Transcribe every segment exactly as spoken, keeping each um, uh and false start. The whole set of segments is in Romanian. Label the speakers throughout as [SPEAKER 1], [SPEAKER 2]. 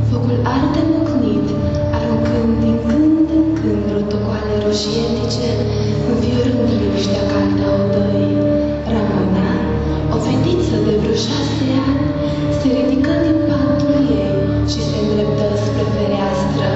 [SPEAKER 1] Focul arde mocnit, aruncând din când în când rotocoale roșietice, înfiorând liniștea caldă a odăii. Ramona, o fetiță de vreo șase ani, se ridică din patul ei și se îndreptă spre fereastră.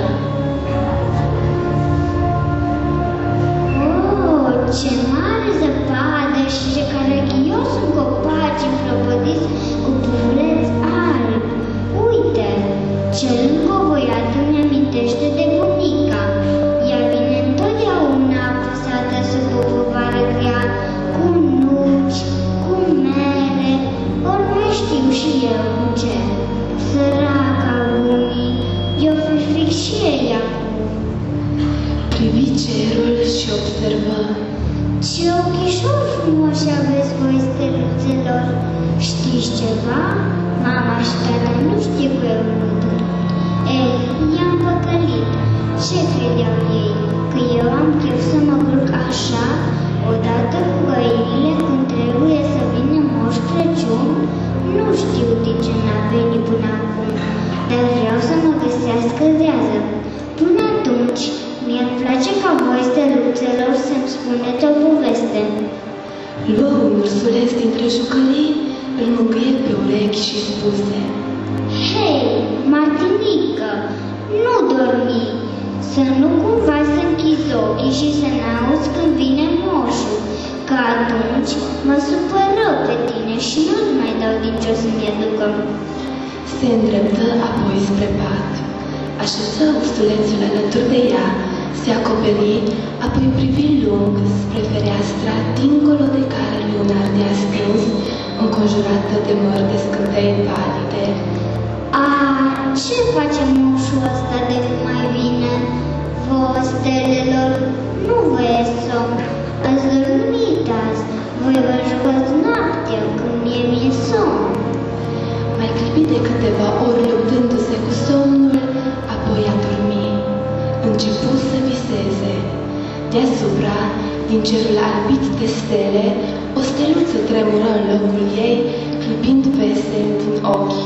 [SPEAKER 2] Oh, ce mare zăpadă și ce caragios sunt copaci înflopădiți cu pufuleți albi. Uite, cel încovoiat îmi amintește de bunica. Ea vine întotdeauna apăsată sub o povară grea, cu nuci, cu mere, ori mai știu și eu cu ce. Săraca unii, i-o fi fric și ei acum.
[SPEAKER 1] Privi cerul și observă.
[SPEAKER 2] Ce ochișori frumoși aveți voi, steluțelor! Știți ceva? Mama și tata nu știu că eu mândru. Ei, i-am păcălit. Ce credeau ei? Că eu am chef să mă culc așa, odată cu găinile, când trebuie să vină Moș Crăciun? Nu știu de ce n-a venit până acum, dar vreau să mă găsească zează. Până atunci, mie-mi place ca voi, steluțelor, să-mi spuneți o poveste.
[SPEAKER 1] Luă un ursuleț dintre jucării, îl mângâie pe urechi și spuse:
[SPEAKER 2] Hei, Martinică, nu dormi, să nu cumva să închizi ochii și să n-auzi când vine moșul, că atunci mă supăr rău pe tine și nu-ți mai dau din ce o să-mi aducă.
[SPEAKER 1] Se îndreptă apoi spre pat. Așeză ursulețul alături de ea, se acoperi, apoi privi lung spre fereastra, dincolo de care luna ardea stins, înconjurată de mări de scânteie palide.
[SPEAKER 2] A, ce face moșul ăsta de când mai vine? Vouă, stelelor, nu vă e somn, ați dormit azi, voi vă jucați noaptea când mie mi-e somn.
[SPEAKER 1] Mai clipi de câteva ori luptându-se cu somnul, apoi a dormit. Începu să viseze. Deasupra, din cerul albit de stele, o steluță tremură în locul ei, clipind vesel din ochi.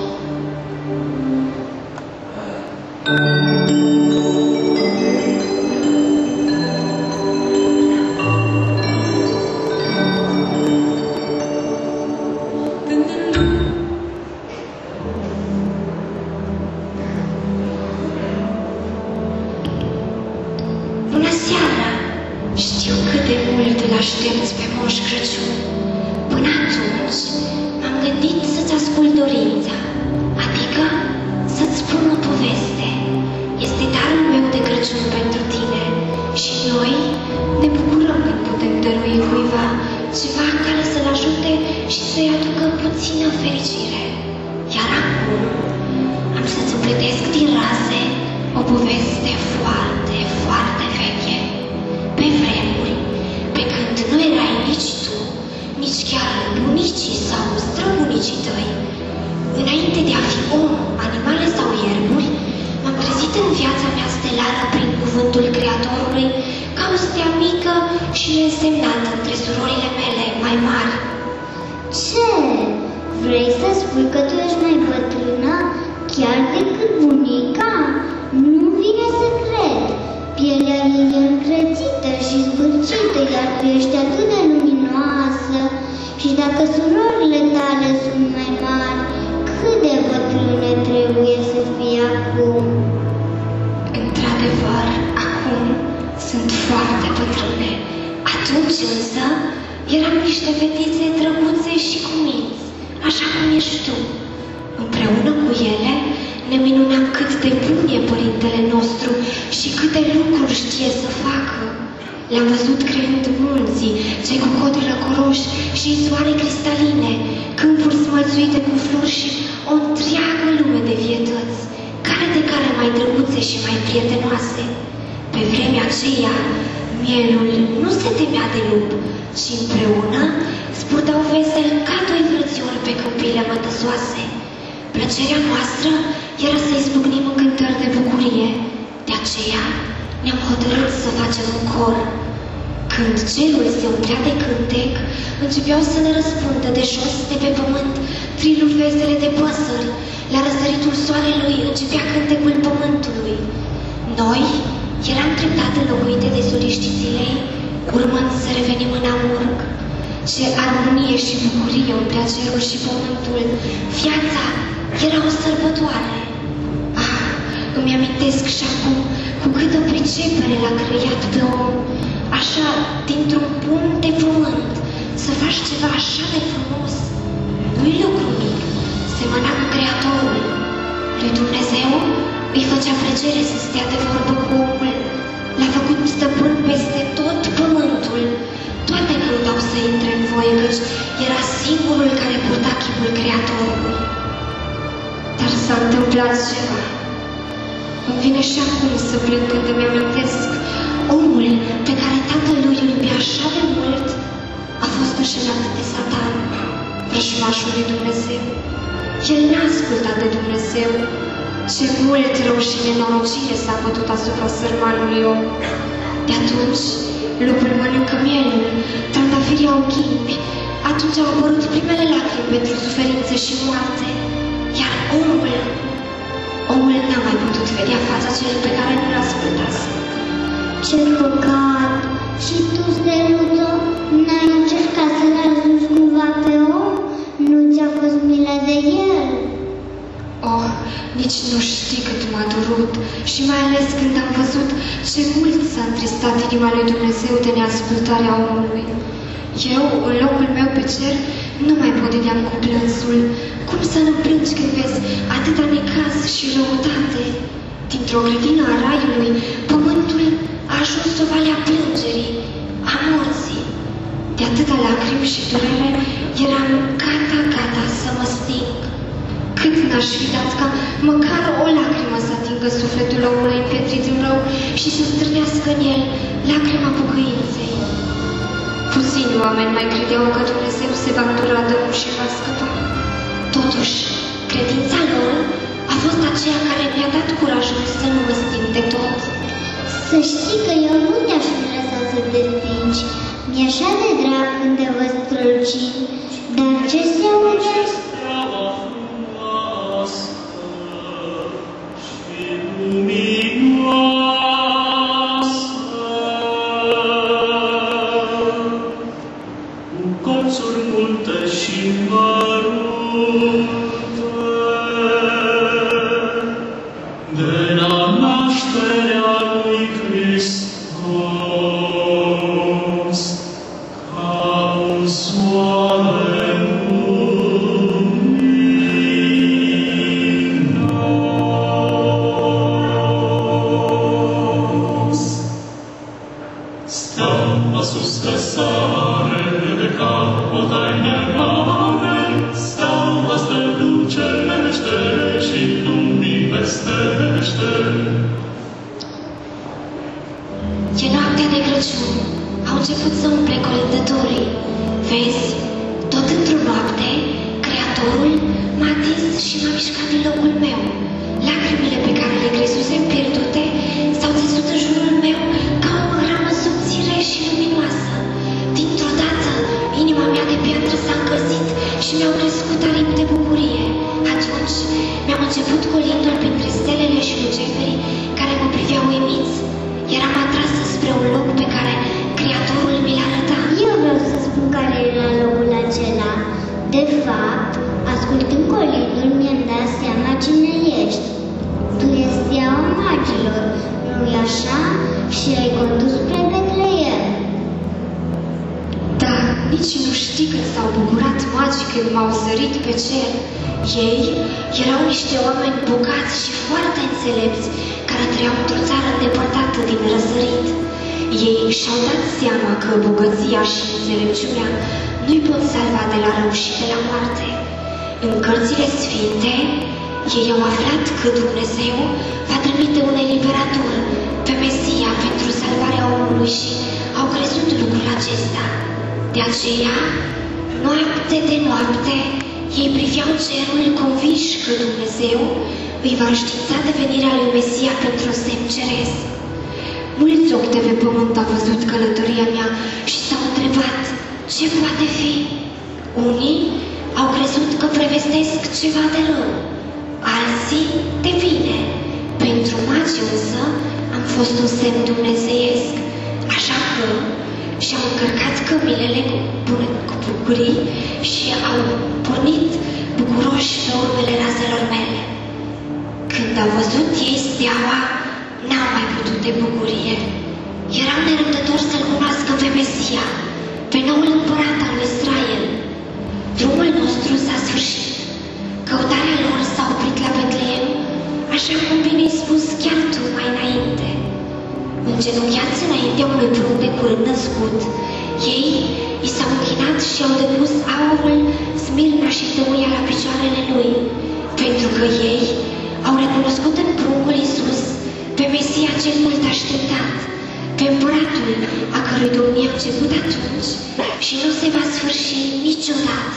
[SPEAKER 3] Aștepți pe Moș Crăciun. Până atunci, m-am gândit să-ți ascult dorința, adică să-ți spun o poveste. Este darul meu de Crăciun pentru tine și noi ne bucurăm când putem dărui cuiva ceva care să-l ajute și să-i aducă puțină fericire. Iar acum am să-ți împletesc din raze o poveste foarte, foarte veche. Pe vremuri, pe când nu erai nici tu, nici chiar bunicii sau străbunicii tăi, înainte de a fi om, animale sau ierburi, m-am trezit în viața mea stelară prin cuvântul Creatorului ca o stea mică și neînsemnată între surorile mele mai mari.
[SPEAKER 2] Ce? Vrei să spui că tu ești mai bătrână chiar decât bunica? Nu vine să cred. Pielea ei e încrățită și zbârcită, iar tu ești atât de luminoasă. Și dacă surorile tale sunt mai mari, cât de bătrâne trebuie să fie acum?
[SPEAKER 3] Într-adevăr, acum sunt foarte bătrâne. Atunci însă eram niște fetițe drăguțe și cuminți, așa cum ești tu. Împreună cu ele ne minunam cât de bun e Părintele nostru și câte lucruri știe să facă. Le-am văzut creând munții, cei cu coduri răcoroși și soare cristaline, câmpuri smălțuite cu flori și o întreagă lume de vietăți, care de care mai drăguțe și mai prietenoase. Pe vremea aceea, mielul nu se temea de lup, ci împreună spurtau vesel ca doi frățiori pe câmpile mătăsoase. Plăcerea noastră era să izbucnim în cântări de bucurie. De aceea ne-am hotărât să facem un cor. Când cerul se umplea de cântec, începeau să ne răspundă de jos, de pe pământ, triluri vesele de păsări La răsăritul soarelui începea cântecul pământului. Noi eram treptat înlocuite de soliștii zilei, urmând să revenim în amurg. Ce armonie și bucurie umplea cerul și pământul. Viața era o sărbătoare. Ah, îmi amintesc și acum cu câtă pricepere l-a creat pe om, așa, dintr-un pum de pământ, să faci ceva așa de frumos. Nu-i lucru mic, semăna cu Creatorul. Lui Dumnezeu îi făcea plăcere să stea de vorbă cu omul. L-a făcut stăpân peste tot pământul. Toate căutau să intre în voie, căci era singurul care purta chipul Creatorului. Dar s-a întâmplat ceva. Îmi vine și acum să plâng când îmi amintesc. Omul pe care tatălui îl iubea așa de mult a fost înșelat de Satan, vrăjmașul lui Dumnezeu. El n-a ascultat de Dumnezeu. Ce mult rău și nenorocire s-a bătut asupra sărmanului om. De atunci, lupul mănâncă mielul, trandafirii au ghimbi. Atunci au apărut primele lacrimi pentru suferință și moarte. Iar omul, omul n-a mai putut vedea fața celui pe care nu l-ascultase.
[SPEAKER 2] Ce păcat! Și tu, Steluțo, n-ai încercat să-l ajuți cumva pe om? Nu ți-a fost milă de el?
[SPEAKER 3] Oh, nici nu știi cât m-a durut și mai ales când am văzut ce mult s-a întristat inima lui Dumnezeu de neascultarea omului. Eu, în locul meu pe cer, nu mai podeam cu plânsul. Cum să nu plângi când vezi atâta necaz și răutate? Dintr-o grădină a raiului, pământul a ajuns o vale a plângerii, a morții. De atâta lacrimi și durere, eram gata, gata să mă sting. Cât n-aș fi dat ca măcar o lacrimă să atingă sufletul omului împietrit în rău și să stârnească în el lacrima pocăinței. Puțini oameni mai credeau că Dumnezeu se va îndura de om și va scăpa. Totuși, credința lor a fost aceea care mi-a dat curajul să nu mă sting de tot.
[SPEAKER 2] Să știi că eu nu te-aș fi lăsat să te stingi. Mi-e așa de drag când te văd strălucind, dar ce se aude?
[SPEAKER 3] E noaptea de Crăciun. Au început să umple colindătorii. Vezi, tot într-o noapte, Creatorul m-a atins și m-a mișcat din locul meu. Lacrimile pe care le crezusem pierdute s-au țesut în jurul meu ca o ramă subțire și luminoasă. Dintr-o dată, inima mea de piatră s-a încălzit și mi-au crescut aripi de bucurie. Atunci mi-am început colindul printre stelele și luceferii care mă priveau uimiți. Eram atrasă spre un loc pe care Creatorul mi l-a arătat.
[SPEAKER 2] Eu vreau să spun care era locul acela. De fapt, ascultând colindul, mi-am dat seama cine ești. Tu ești steaua magilor, nu-i așa? Și ai condus spre Betleem.
[SPEAKER 3] Da, nici nu știi cât s-au bucurat magii când m-au zărit pe cer. Ei erau niște oameni bogați și foarte înțelepți, care trăiau într-o țară îndepărtată din răsărit. Ei și-au dat seama că bogăția și înțelepciunea nu-i pot salva de la rău și de la moarte. În cărțile sfinte, ei au aflat că Dumnezeu va trimite un eliberator pe Mesia pentru salvarea omului și au crezut lucrul acesta. De aceea, noapte de noapte, ei priveau cerul convinși că Dumnezeu îi va înștiința de venirea lui Mesia pentru un semn ceresc. Mulți ochi de pe pământ au văzut călătoria mea și s-au întrebat ce poate fi. Unii au crezut că prevestesc ceva de rău, alții de bine. Pentru magi însă am fost un semn dumnezeiesc, așa că și-au încărcat cămilele cu, cu bucurii și au pornit bucuroși pe urmele razelor mele. Când au văzut ei steaua, n-au mai putut de bucurie. Erau nerăbdători să-L cunoască pe Mesia, pe noul împărat al lui Israel. Drumul nostru s-a sfârșit. Căutarea lor s-a oprit la Betleem, așa cum bine ai spus chiar tu mai înainte. Îngenunchiați înaintea unui prunc de curând născut, ei i s-au închinat și au depus aurul, smirna și tămâia la picioarele lui, pentru că ei au recunoscut în pruncul Iisus pe Mesia cel mult așteptat, pe împăratul a cărui domnie a început atunci și nu se va sfârși niciodată.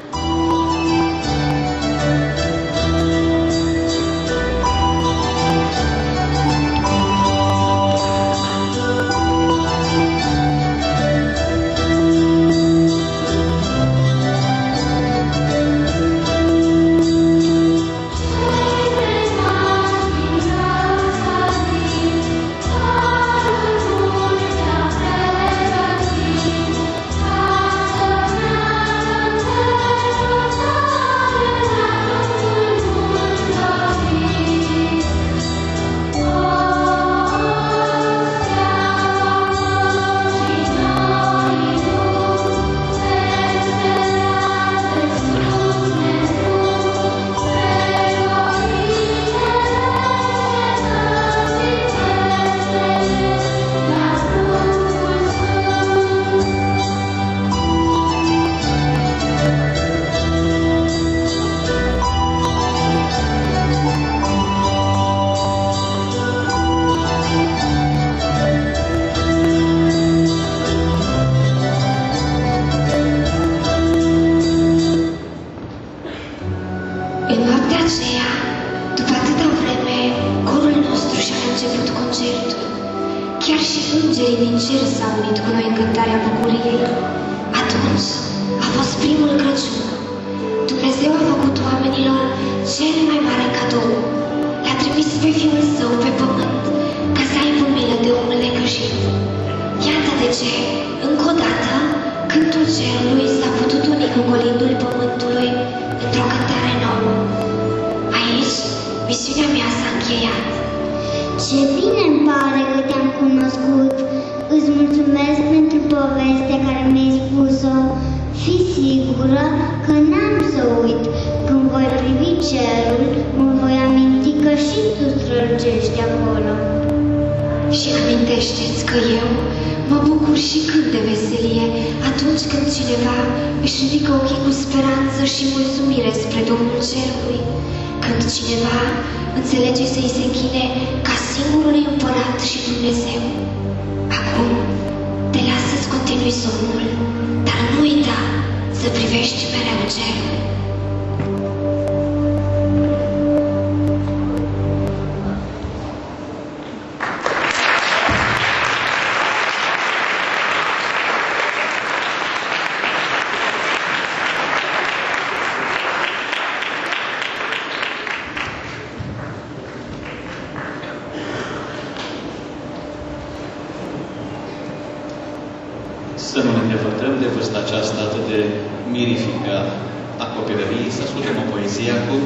[SPEAKER 4] Să nu ne îndepărtăm de vârsta aceasta atât de mirifică a copilăriei, să ascultăm o poezie acum.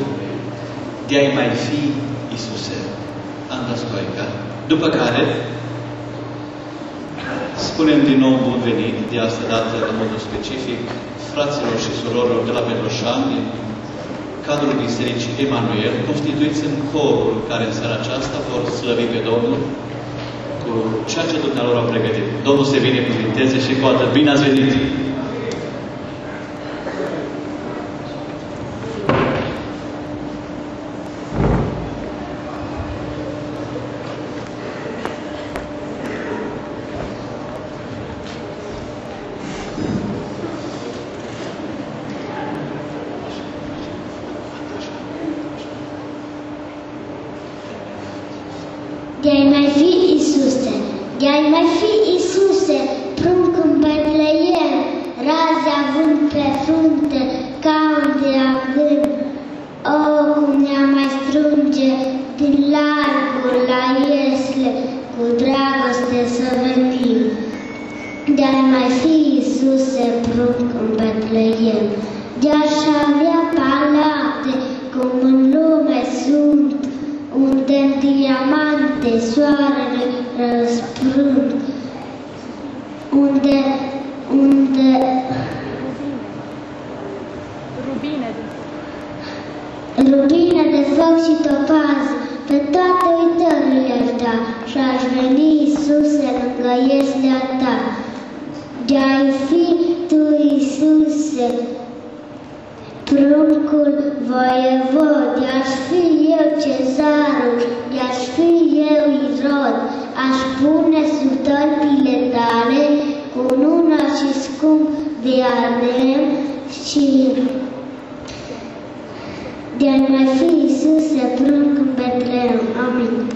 [SPEAKER 4] De-ai mai fi, Iisuse, Anda Stoica. După care spunem din nou bun venit, de asta dată în modul specific, fraților și surorilor de la Petroșani, din cadrul Bisericii Emanuel, constituiți în corul care în seara aceasta vor slăvi pe Domnul cu ceea ce dumnealor au pregătit. Domnul se binecuvinteze și cu atât. Bine ați venit!
[SPEAKER 2] De-ai mai fi, Iisuse, de-ai mai fi, Iisuse, prunc în Betleem, raze având pe frunte, ca un diadem. O, cum ne-am mai de-ar mai fi Iisuse prunc în Betleem, de-aș avea palate cum în lume sunt, unde în diamante soarele răsprând, unde, unde
[SPEAKER 5] Rubine de
[SPEAKER 2] rubine de foc și topaz, pe toate uitările aș da, și-aș veni, Iisuse, lângă ieslea ta. De-ai fi tu, Iisuse, pruncul voievod, de-aș fi eu cezarul, de-aș fi eu Irod, aș pune sub tălpile tale cununa și scump de ardem și de-ar mai fi Iisuse prunc în Betleem. Amin.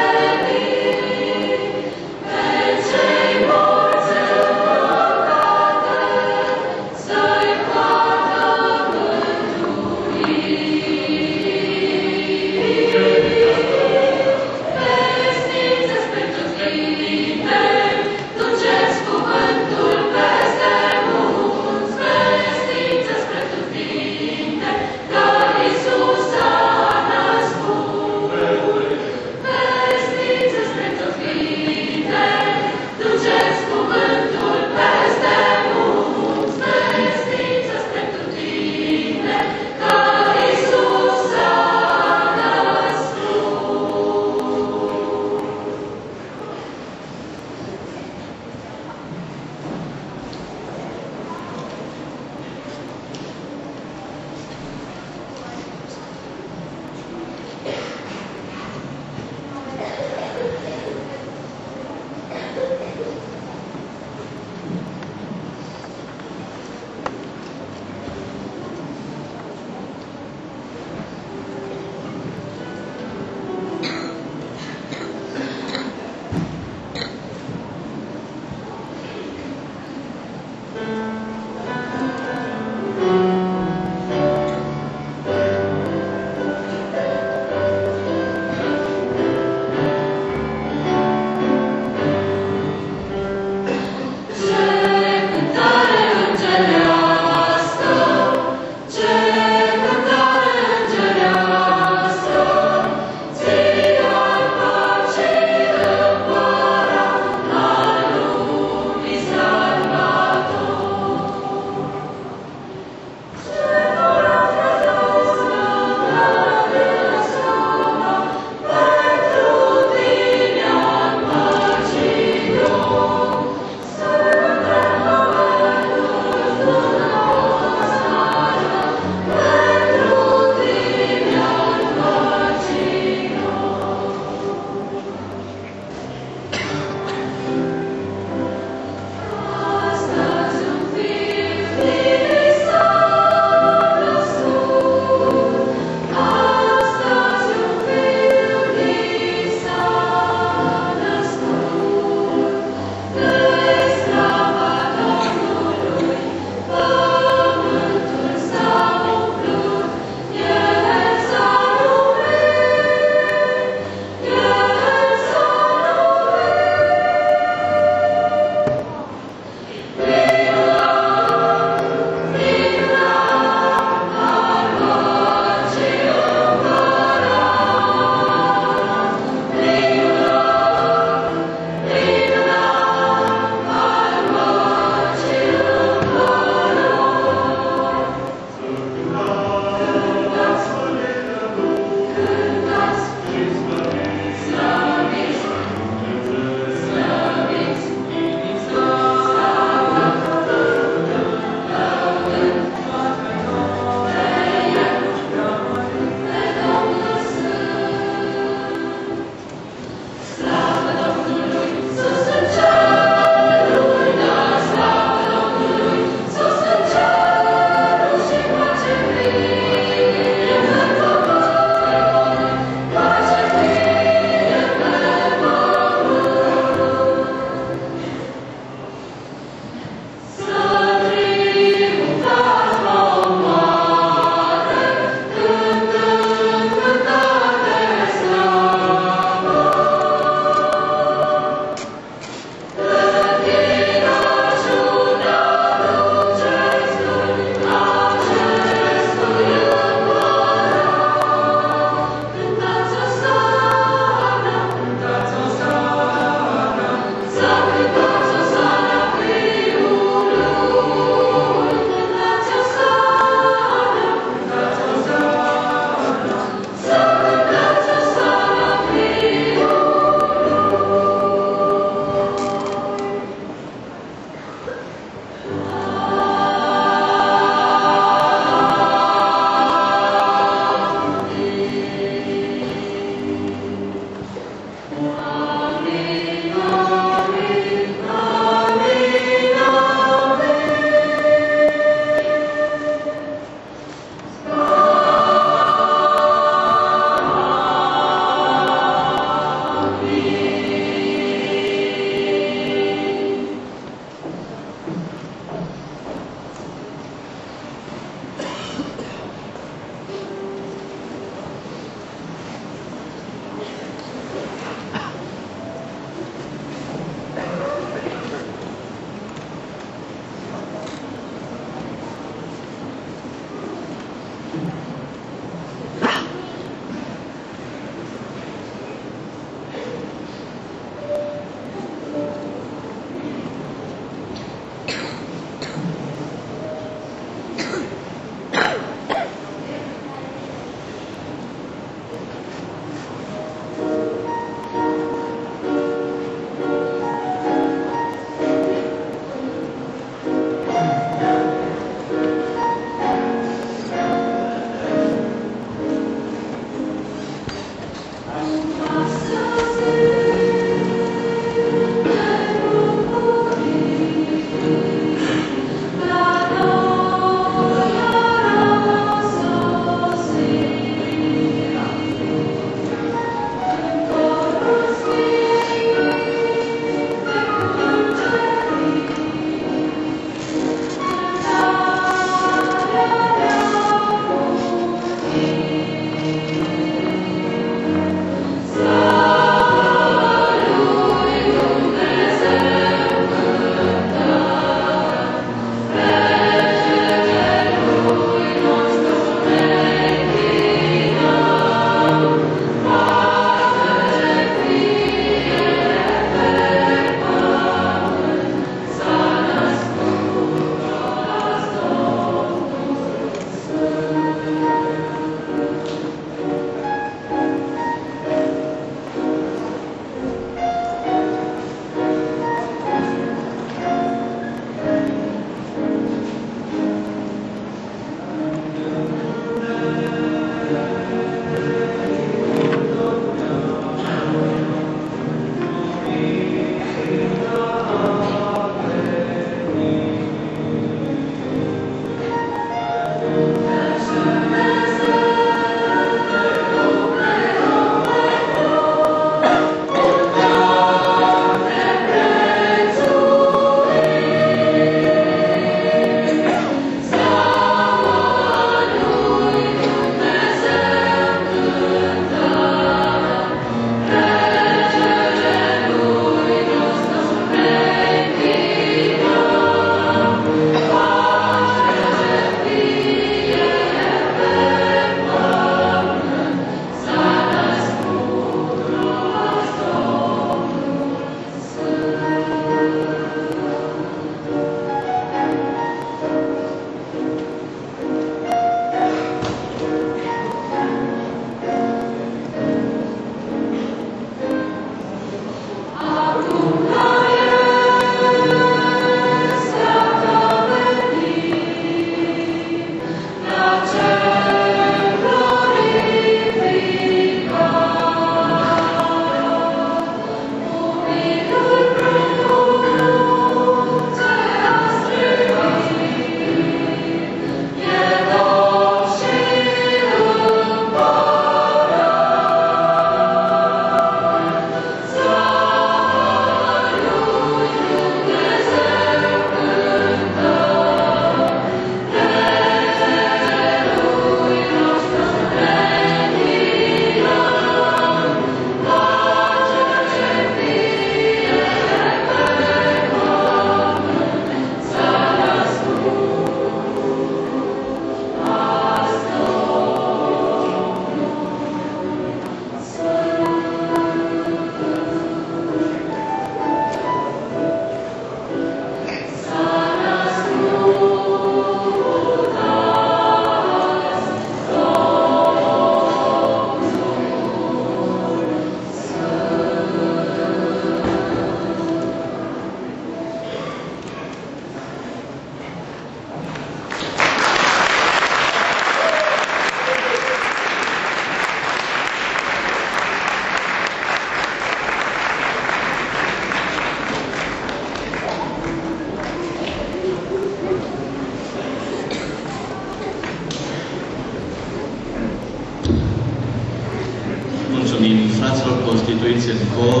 [SPEAKER 4] fraților constituiți în cor,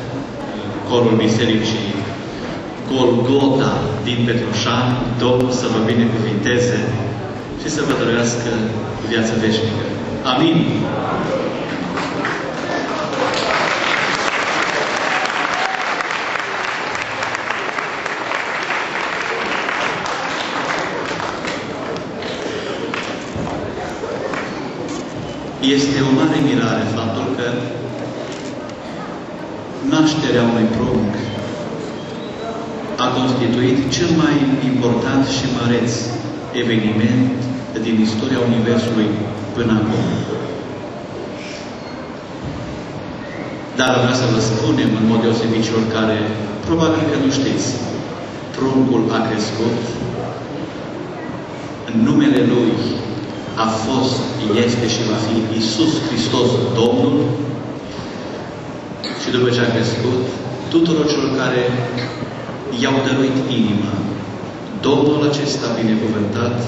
[SPEAKER 4] corul Bisericii Golgota din Petroșani, Domnul să vă binecuvinteze și să vă dăruiască viață veșnică. Amin. Este o mare mirare faptul că nașterea unui prunc a constituit cel mai important și măreț eveniment din istoria Universului până acum. Dar vreau să vă spunem, în mod deosebit celor care probabil că nu știți, pruncul a crescut, în numele Lui a fost, este și va fi Iisus Hristos Domnul, și după ce a crescut, tuturor celor care i-au dăruit inima, Domnul acesta binecuvântat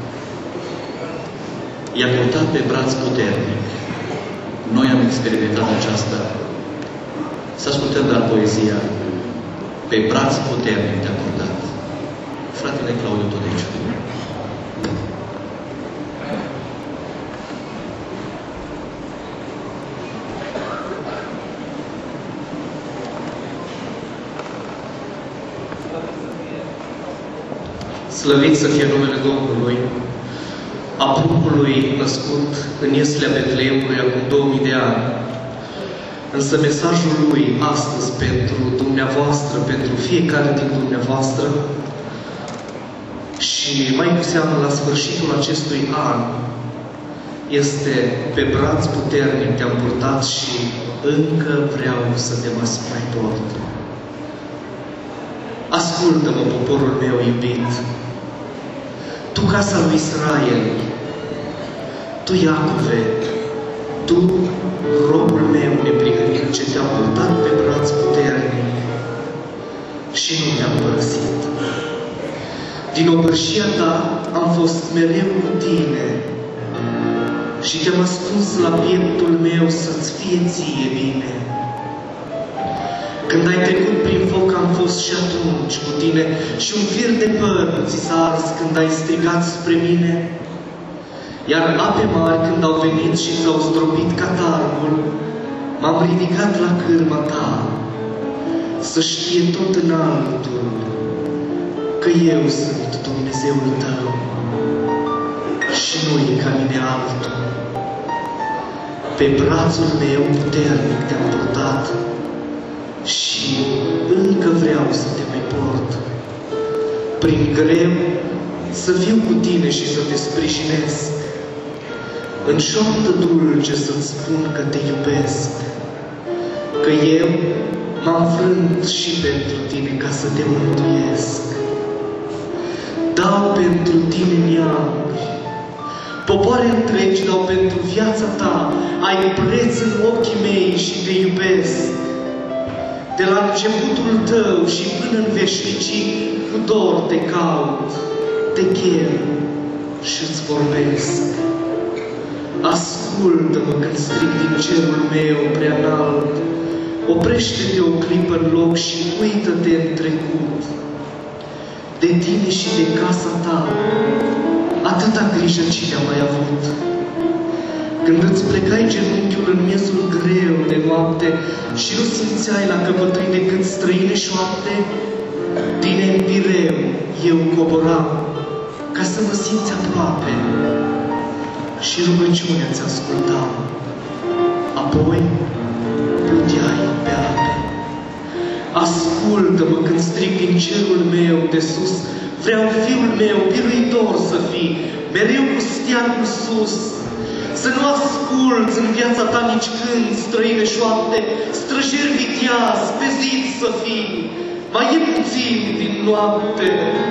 [SPEAKER 4] i-a purtat pe braț puternic. Noi am experimentat aceasta. Să ascultăm doar poezia. Pe braț puternic te-a purtat. Fratele Claudiu Todeciu.
[SPEAKER 6] Slăvit să fie numele Domnului, a pruncului născut în ieslea Betleemului acum două mii de ani. Însă mesajul lui astăzi pentru dumneavoastră, pentru fiecare din dumneavoastră și mai cu seamă la sfârșitul acestui an este: pe braț puternic te-am purtat și încă vreau să te mai port. Ascultă-mă, poporul meu iubit, tu, casa lui Israel, tu, Iacove, tu, robul meu neprihănit, ce te-am purtat pe braț puternic și nu te-am părăsit. Din obârșia ta am fost mereu cu tine și te-am ascuns la pieptul meu să-ți fie ție bine. Când ai trecut prin foc am fost și atunci cu tine și un fir de păr ți s-a ars când ai strigat spre mine. Iar ape mari când au venit și s-au zdrobit catargul, m-am ridicat la cârma ta, să știe tot înaltul că eu sunt Dumnezeul tău și nu e ca mine altul. Pe brațul meu puternic te-am purtat și încă vreau să te mai port. Prin greu să fiu cu tine și să te sprijinesc, în șoaptă dulce să-ți spun că te iubesc, că eu m-am frânt și pentru tine ca să te mântuiesc. Dau pentru tine neamuri, popoare întregi dau pentru viața ta, ai preț în ochii mei și te iubesc. De la începutul tău și până în veșnicii, cu dor te caut, te chem și-ți vorbesc. Ascultă-mă când strig din cerul meu prea înalt, oprește-te o clipă în loc și uită-te în trecut. De tine și de casa ta, atâta grijă cine a mai avut. Când îți plecai genunchiul în miezul greu de noapte și nu simțeai la căpătâi decât străine șoapte, din empireu eu coboram ca să mă simți aproape și rugăciunea ți ascultam. Apoi pluteai pe ape. Ascultă-mă când strig din cerul meu de sus, vreau fiul meu biruitor să fii, mereu cu steagul sus. Să nu asculți în viața ta nici când străine șoapte, străjer viteaz, pe zid să fii. Mai e puțin din noapte,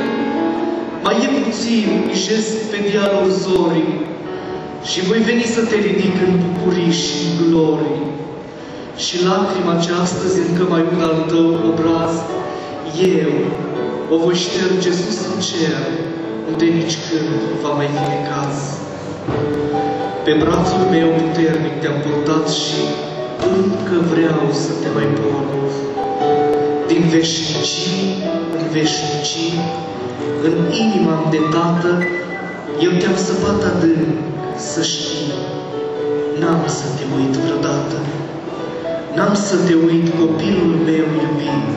[SPEAKER 6] mai e puțin, mijesc pe dealul zorii și voi veni să te ridic în bucurii și în glorii. Și lacrima ce astăzi încă mai un al tău obraz, eu o voi șterge sus în cer, unde nici când va mai fi necaz. Pe brațul meu puternic te-am purtat și încă vreau să te mai port. Din veșnicii în veșnicii, în inima de tată, eu te-am săpat adânc, să știi. N-am să te uit vreodată, n-am să te uit, copilul meu iubit.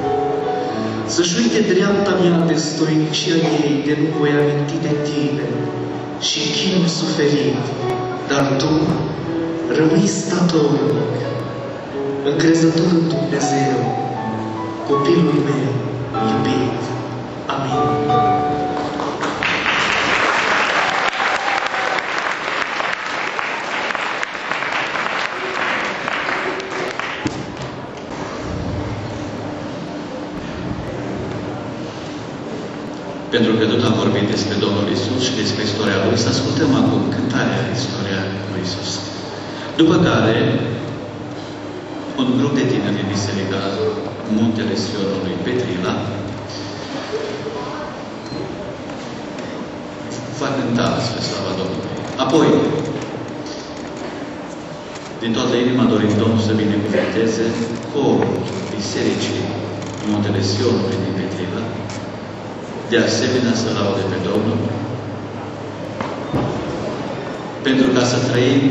[SPEAKER 6] Să-și uite dreapta mea de stoinicia ei, de nu voi aminti de tine și chinul suferit, Dar tu rămâi statornic, încrezător în Dumnezeu, copilul meu iubit. Amin.
[SPEAKER 4] Pentru că tot am vorbit despre Domnul Isus și despre istoria Lui, să ascultăm acum cântarea istoria lui Isus. După care, un grup de tineri din Biserica Muntele Sionului Petrila va cânta spre slava Domnului. Apoi, din toată inima dorim Domnul să binecuvânteze corul Bisericii Muntele Sionului din Petrila, de asemenea să laude pe Domnul, pentru ca să trăim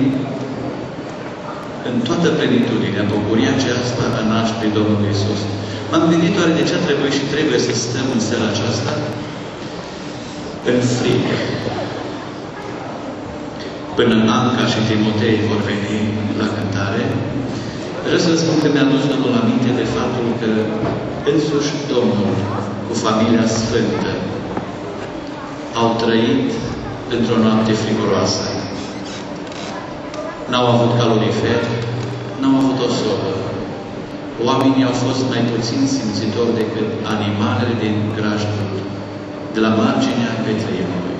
[SPEAKER 4] în toată plenitudinea, bucuria aceasta a nașterii Domnului Isus. M-am gândit oare de ce a trebuit și trebuie să stăm în seara aceasta în frică. Până Anca și Timotei vor veni la cântare, vreau să vă spun că mi-a dus Domnul aminte de faptul că însuși Domnul cu familia sfântă au trăit într-o noapte friguroasă. N-au avut calorifer, n-au avut o sobă. Oamenii au fost mai puțin simțitori decât animalele din grajdul, de la marginea Betleemului.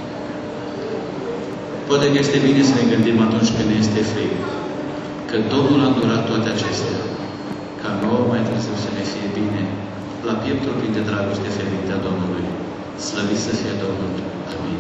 [SPEAKER 4] Poate că este bine să ne gândim atunci când ne este frig, că Domnul a îndurat toate acestea, ca nouă mai târziu să ne fie bine, la pieptul plin de dragoste fericite a Domnului. Slăvit să fie Domnul. Amin.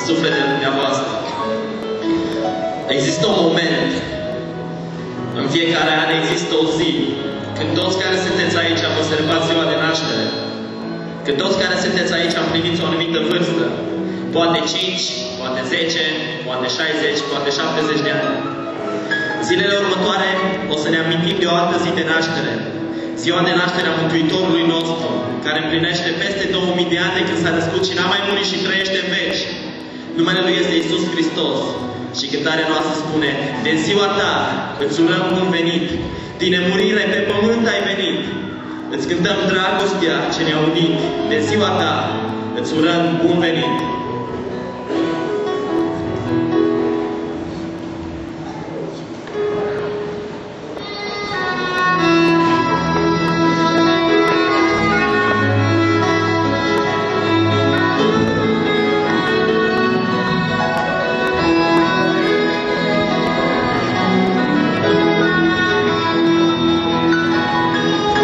[SPEAKER 7] sufletele dumneavoastră. Există un moment, în fiecare an există o zi, când toți care sunteți aici vă sărbați ziua de naștere, când toți care sunteți aici împliniți o anumită vârstă, poate cinci, poate zece, poate șaizeci, poate șaptezeci de ani. Zilele următoare o să ne amintim de o altă zi de naștere, ziua de naștere a Mântuitorului nostru, care împlinește peste două mii de ani de când s-a născut și n-a mai murit și trăiește în veci. Numele Lui este Iisus Hristos și cântarea noastră spune: de ziua ta îți urăm bun venit, din nemurire pe pământ ai venit, îți cântăm dragostea ce ne-a unit, de ziua ta îți urăm bun venit.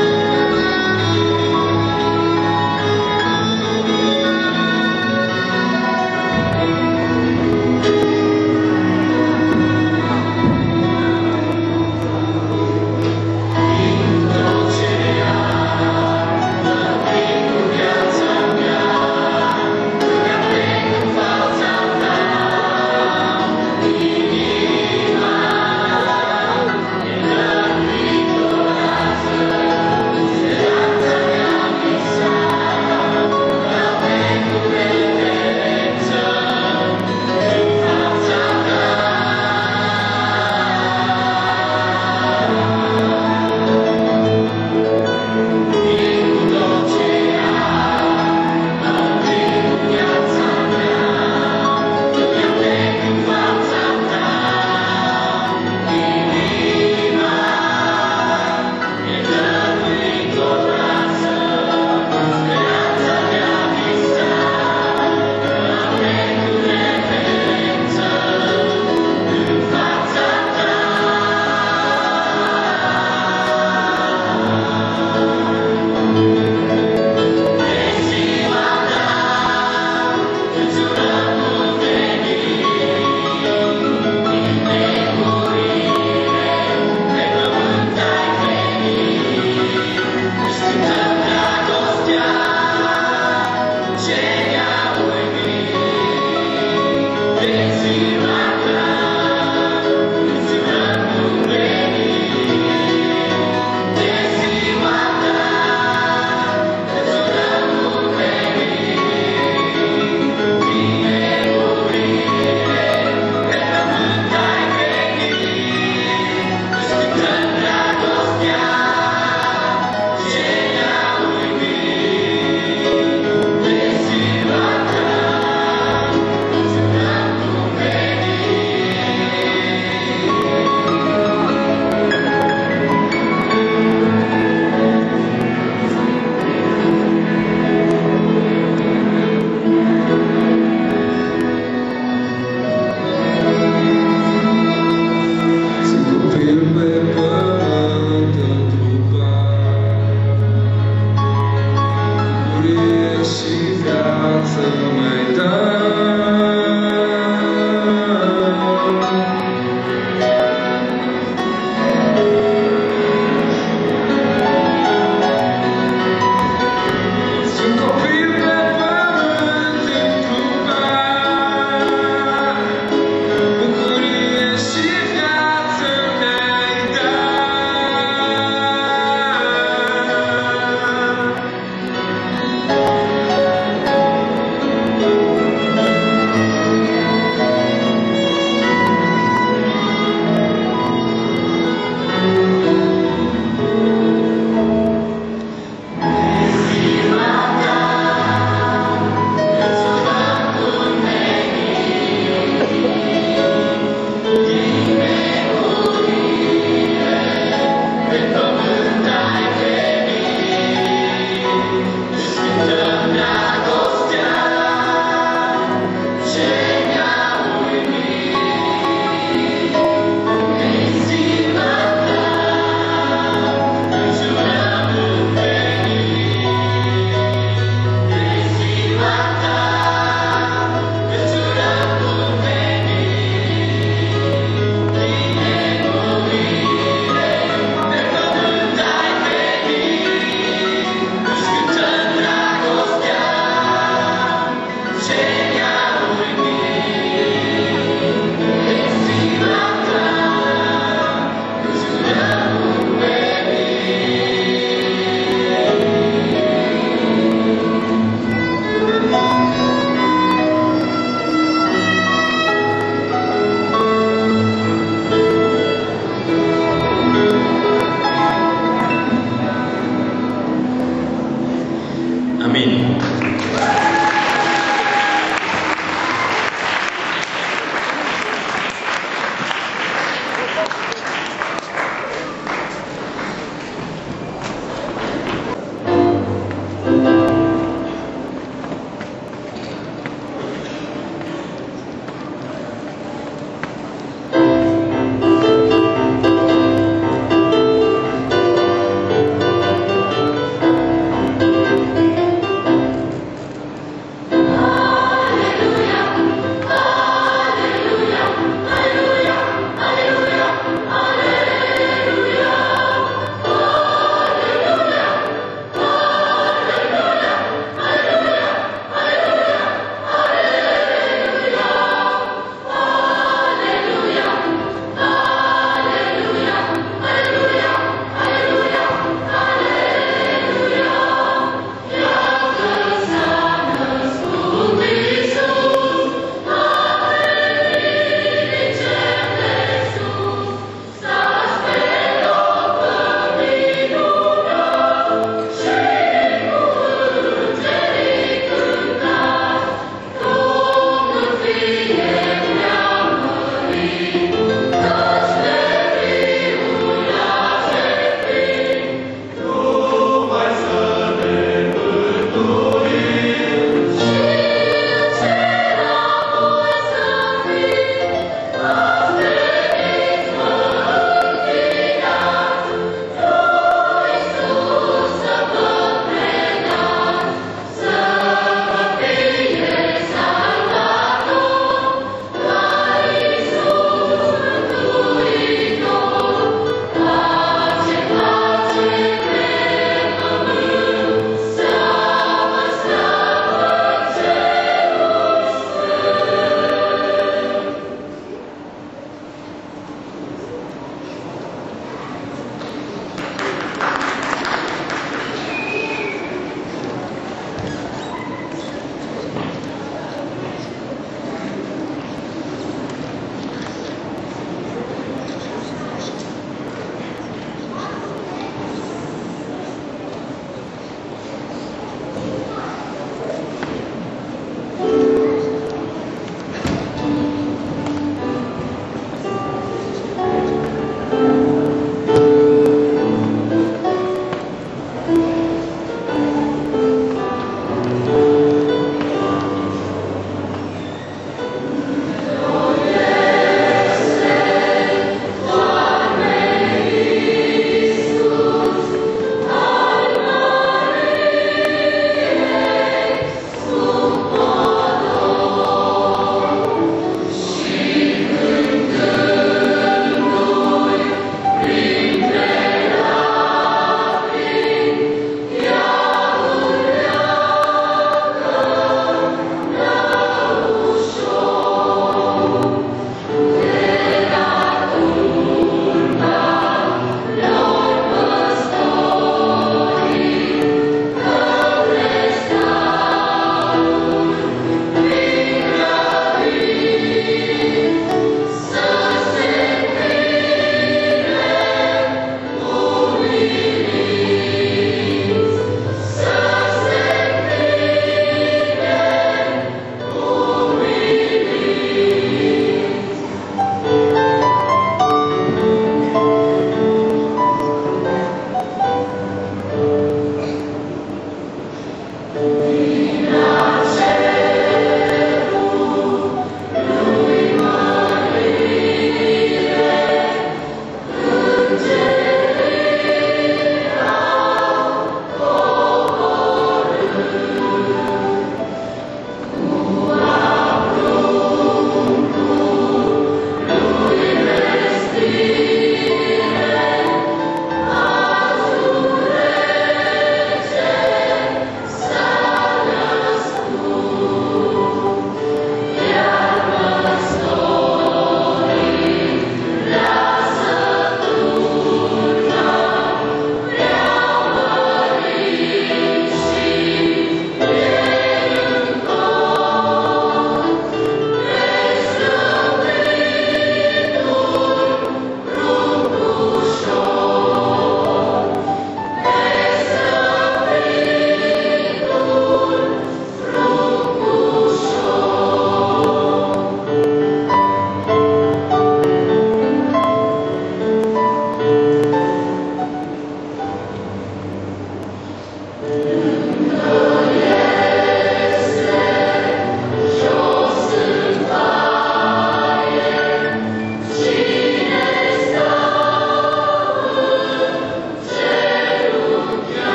[SPEAKER 2] Thank you.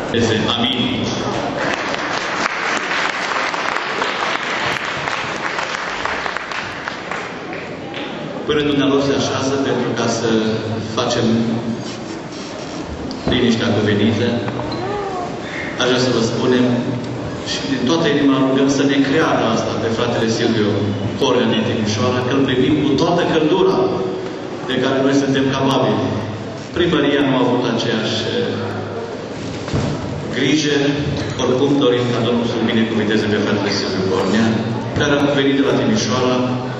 [SPEAKER 4] Amin. Până dumnealor se așează pentru ca să facem liniștea cuvenită, aș vrea să vă spunem și din toată inima rugăm să ne creadă asta pe fratele Silviu Horea din Timișoara, că îl primim cu toată căldura de care noi suntem capabili. Primăria nu a avut aceeași grijă, oricum dorim ca Domnul să-l binecuvinteze pe fratele Silviu Horea, care a venit de la Timișoara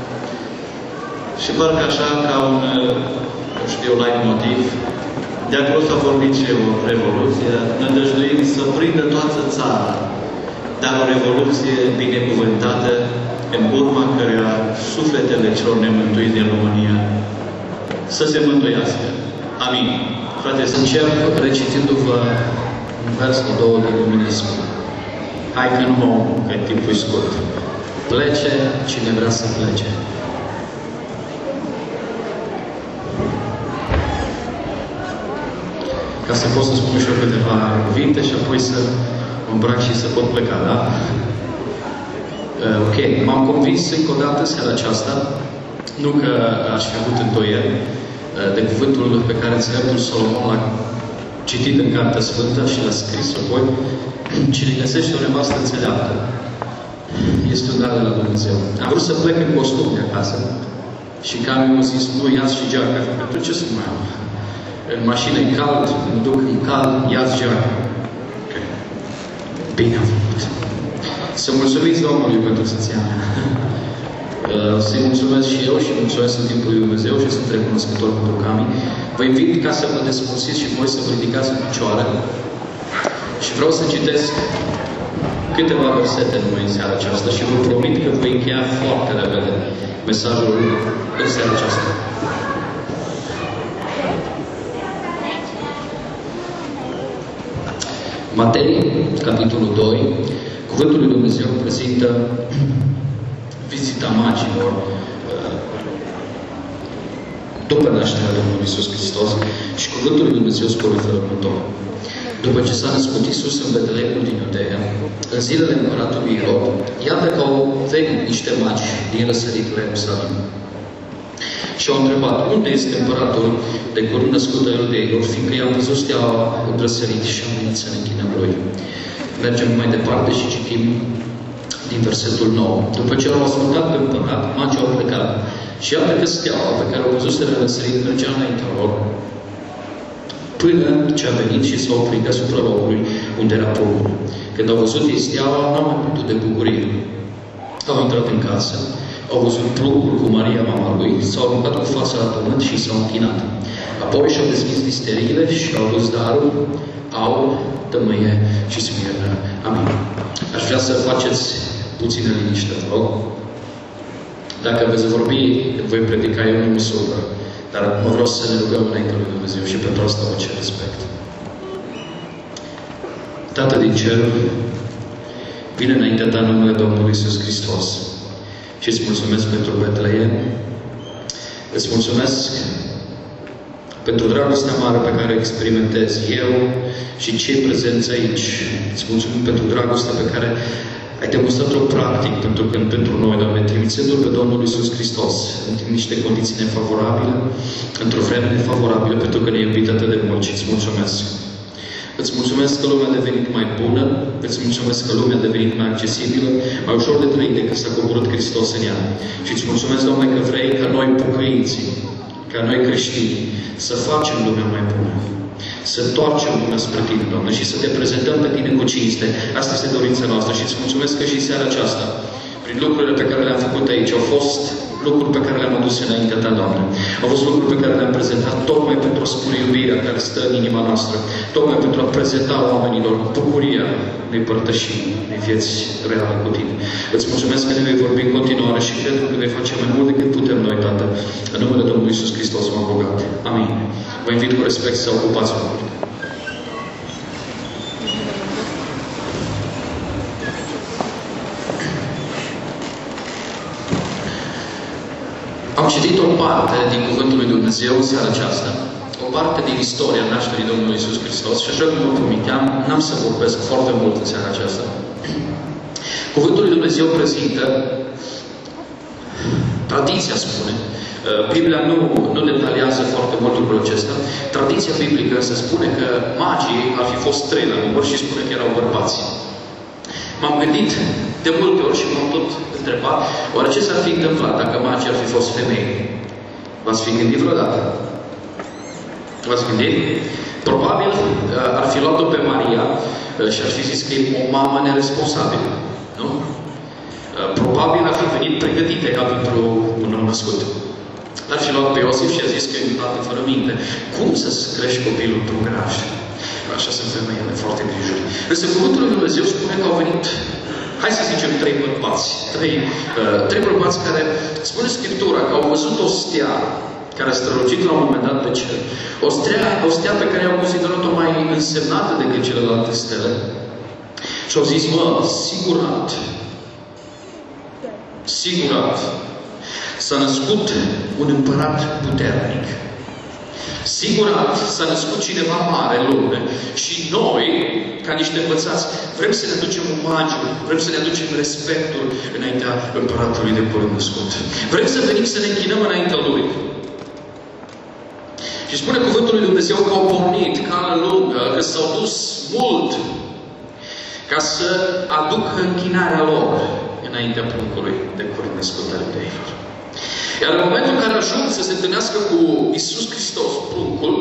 [SPEAKER 4] și parcă așa ca un, nu știu, light motiv, de acolo s-a vorbit și o revoluție, ne dăjduim să prindă toată țara, dar o revoluție binecuvântată, în urma căreia sufletele celor nemântuiți din România să se mântuiască. Amin. Frate, să
[SPEAKER 8] încep recitindu-vă un vers sau două de luminism. Hai că nu mă că timpul e scurt. Plece cine vrea să plece. Ca să pot să spun și eu câteva cuvinte și apoi să mă îmbrac și să pot pleca, da? Uh, ok, m-am convins încă o dată seara aceasta, nu că aș fi avut îndoieli, uh, de cuvântul pe care înțeleptul Solomon l-a citit în Cartea Sfântă și l-a scris apoi, cine găsește o nevastă înțeleaptă, este un dar de la Dumnezeu. Am vrut să plec în costum de acasă și că mi-a zis, nu, ia-ți și geaca. Pentru ce să mai am? În mașină e cald, mă duc în cald, ia-ți geaca. Okay. Bine am făcut. Să mulțumiți Domnului pentru soția mea. Să-i mulțumesc și eu și mulțumesc în timpul lui Dumnezeu și sunt recunoscător pentru Cami. Vă invit ca să vă despărțiți și voi să vă ridicați în picioare. Și vreau să citesc câteva versete numai în seara aceasta și vă promit că voi încheia foarte repede mesajul în seara aceasta. Matei, capitolul doi, cuvântul lui Dumnezeu prezintă vizita magilor după nașterea Domnului Iisus Hristos și cuvântul lui Dumnezeu spune felul următor. După ce s-a născut Iisus în Betleemul din Iudeea, în zilele împăratului Irod, iată că au venit niște magi din răsăritul Ierusalim. Și au întrebat, unde este împăratul de curând născut al iudeilor, fiindcă i-am văzut steaua în răsărit și am venit să ne închinăm lui. Mergem mai departe și citim din versetul nouă. După ce au ascultat pe împărat, magii au plecat. Și iată că steaua pe care au văzut să le răsărit mergea înaintea lor, până ce a venit și s-a oprit deasupra locului unde era porcul. Când au văzut ei steaua, n-au mai putut de bucurie. Au intrat în casă, au văzut pruncul cu Maria, mama lui, s-au aruncat cu fața la pământ și s-au închinat. Apoi și-au deschis listeriile și au dus darul, aur, tămâie și smirnă. Amin. Aș vrea să faceți puțină liniște, vă rog. Dacă veți vorbi, voi predica, eu nu mă supăr. Dar mă vreau să ne rugăm înainte lui Dumnezeu și pentru asta vă cer respect. Tată din cer, vine înaintea ta numele Domnului Iisus Hristos și îți mulțumesc pentru Betleem. Îți mulțumesc pentru dragostea mare pe care o experimentez eu și cei prezenți aici. Îți mulțumim pentru dragostea pe care ai demonstrat-o practic pentru, când, pentru noi, Doamne, trimițându-L pe Domnul Iisus Hristos în niște condiții nefavorabile, într-o vreme nefavorabilă, pentru că ne-ai iubit atât de mult și îți mulțumesc. Îți mulțumesc că lumea a devenit mai bună, îți mulțumesc că lumea a devenit mai accesibilă, mai ușor de trăit decât s-a coborât Hristos în ea. Și îți mulțumesc, Doamne, că vrei ca noi pocăiții, ca noi creștini, să facem lumea mai bună. Să întoarcem lumea spre Tine, Doamne, și să Te prezentăm pe Tine cu cinste. Asta este dorința noastră și îți mulțumesc că și seara aceasta, prin lucrurile pe care le-am făcut aici, au fost lucruri pe care le-am adus înaintea Ta, Doamne. Au fost lucruri pe care le-am prezentat tocmai pentru a spune iubirea care stă în inima noastră, tocmai pentru a prezenta oamenilor bucuria unei părtășii, unei vieți reale cu Tine. Îți mulțumesc că ne vei vorbi în continuare și cred că ne vei face mai mult decât putem noi, Tată. În numele Domnului Iisus Hristos m-am rugat. Amin. Vă invit cu respect să ocupați locurile. Am citit o parte din Cuvântul lui Dumnezeu în seara aceasta o parte din istoria nașterii Domnului Iisus Hristos și așa cum vă promiteam, n-am să vorbesc foarte mult în seara aceasta. Cuvântul lui Dumnezeu prezintă, tradiția spune, Biblia nu, nu detaliază foarte mult lucrul acesta, tradiția biblică se spune că magii ar fi fost trei la număr și spune că erau bărbați. M-am gândit de multe ori și m-am tot întrebat, oare ce s-ar fi întâmplat dacă magii ar fi fost femei? V-ați fi gândit vreodată? V-ați gândit? Probabil ar fi luat-o pe Maria și ar fi zis că e o mamă neresponsabilă. Nu? Probabil ar fi venit pregătită ca pentru un nou născut. Ar fi luat pe Iosif și a zis că e un tată fără minte. Cum să-ți crești copilul într-un graj? Așa sunt femeile foarte grijuri. Însă cuvântul lui Dumnezeu spune că au venit, hai să zicem, trei bărbați. Trei, uh, trei bărbați care, spune Scriptura, că au văzut o stea care a strălucit la un moment dat pe cer. O stea, o stea pe care au considerat-o mai însemnată decât celelalte stele. Și au zis, mă, sigurat, sigurat, s-a născut un împărat puternic. Sigurat s-a născut cineva mare în lume și noi, ca niște învățați, vrem să ne aducem omagiul, vrem să ne aducem respectul înaintea împăratului de curând născut. Vrem să venim să ne închinăm înaintea lui. Și spune cuvântul lui Dumnezeu că au pornit cală lungă, că s-au dus mult ca să aducă închinarea lor înaintea pruncului de curând născut al iudeilor. Iar în momentul în care ajung să se întâlnească cu Iisus Hristos, pruncul,